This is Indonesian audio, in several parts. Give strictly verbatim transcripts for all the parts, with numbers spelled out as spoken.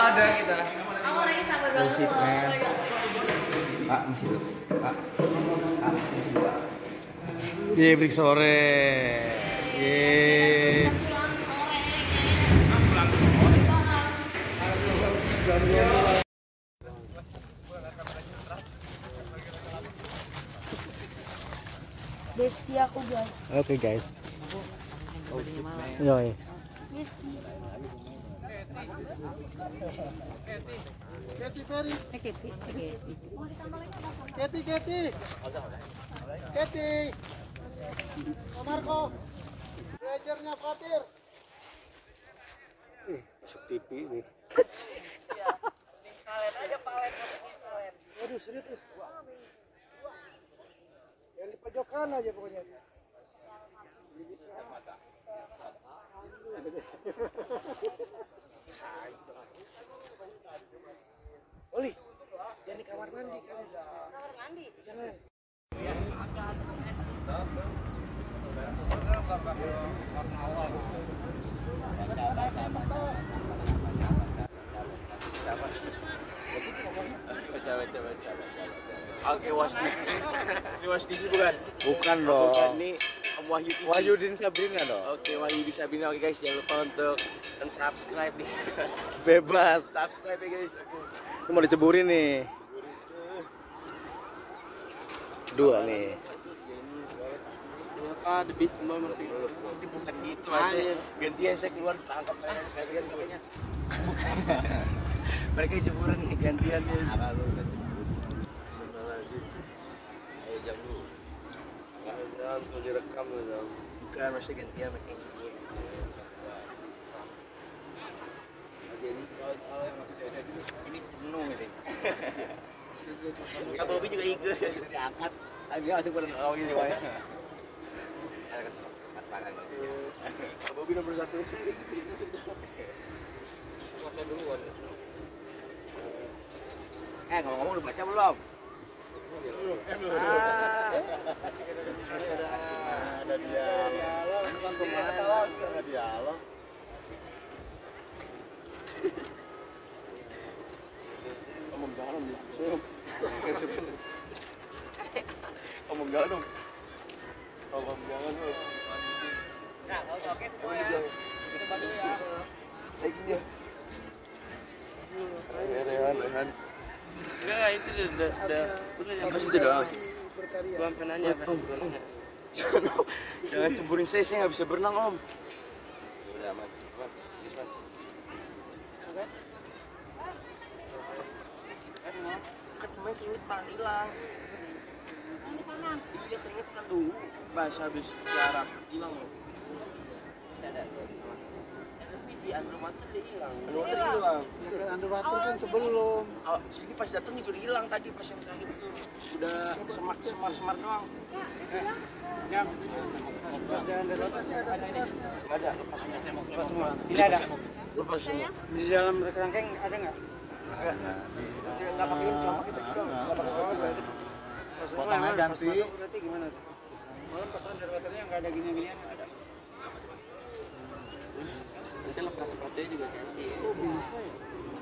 ada kita. Aku orangnya sabar banget. Musik, men. Pak, musik dulu. Pak. Pak, musik dulu. Ye, break sore. Ye. Besti aku guys. Oke guys. Yo. Besti. Keti Ferry. Eh, Keti, Keti. Keti Keti. Keti. Pak Marco. Belajarnya Fatir. Ih, masuk T V ini. Waduh, serius tuh. Yang di pojokan aja pokoknya. Oli, jangan di kamar mandi kan? Kamar mandi. Jangan. Oke, Wasdi. Ini Wasdi bukan? Bukan dong. Bukan, ini Om Wahyu T V. Wahyudin Sabrina dong. Oke, Wahyu Sabrina. Oke guys, jangan lupa untuk subscribe nih. Bebas. Subscribe ya guys. Oke. Ini mau diceburin nih. Dua nih. Apa the beast semua masih. Ini bukan gitu mas. Gantian saya keluar tangkap saya sekalian pokoknya. Mereka jeburan nih gantian nih. Ayo jam dulu. Jangan tuh direkam loh. Bukan masih gantian mereka jebur. Jadi kalau yang masuk cewek dulu ini penuh ini. Kak Bobi juga ikut. Itu diangkat. Tadi langsung pada tahu gini wanya. Ada kesempatan. Kak Bobi nomor satu sih. Puasa duluan. Eh ngomong-ngomong udah baca belum? Ah. Ada dialog. Kan kemarin ada dialog. Ngomong jalan nih. Ngomong jalan dong. Ngomong jalan dong. Nah, oke oke semuanya. Kita bantu ya. Lagi dia. Rehan, rehan. Enggak, itu udah udah udah sampai situ doang. Belum penanya apa? Jangan cemburin saya, saya nggak bisa berenang om. Udah aman, aman, serius man. Kan kemarin keingetan hilang. Iya keingetan dulu. Pas habis jarak hilang loh. Sadar. Tapi di underwater dia hilang. Underwater hilang. Ya kan underwater kan sebelum. Oh, sini pas datang juga udah hilang tadi pas yang terakhir itu udah semar semar semar doang. Jam. Pas jalan dari atas ada lepas. Nggak ada lepas semua. Lepas semua. Tidak ada. Lepas semua. Di dalam kerangkeng ada nggak? Nggak. Dia nggak pakai ini, cuma pakai baju doang. Nggak pakai apa-apa. Potongnya ganti. Berarti gimana tuh? Malam pas underwaternya nggak ada gini-ginian ada. Nanti lepas sepatunya juga ganti. Oh bisa ya?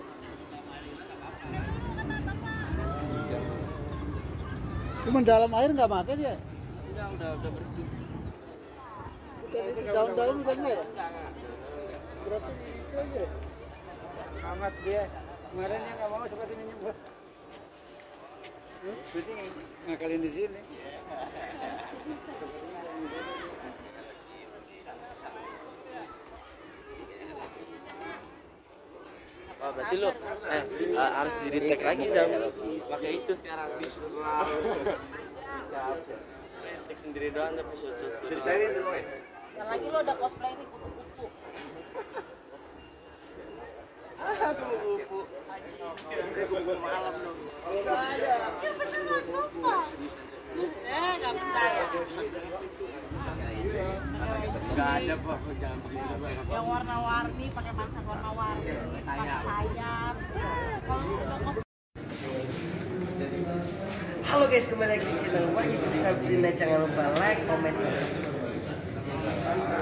Cuma dalam air nggak makan ya? Udah udah udah bersih. Bukan itu daun-daun bukan nggak ya? Enggak enggak. Berarti itu aja. Amat dia. Kemarinnya nggak mau seperti ini nyebut. Berarti ngakalin di sini. Oh, berarti lu eh uh, harus di retake lagi Zam. Pakai itu sekarang visual. Retake sendiri doang tapi shot-shot. Ceritain dulu ya. Ntar lagi lo udah cosplay nih kupu-kupu. Aduh, Bu. Udah gue malam dong. Ya beneran sumpah. Eh, nggak bisa ya. Enggak ada Pak, jangan begitu Pak. Yang warna-warni, pakai mansat warna-warni, pakai sayap. Kalau udah cosplay. Halo guys, kembali lagi di channel Wahyu Sabrina. Jangan lupa like, comment, dan subscribe.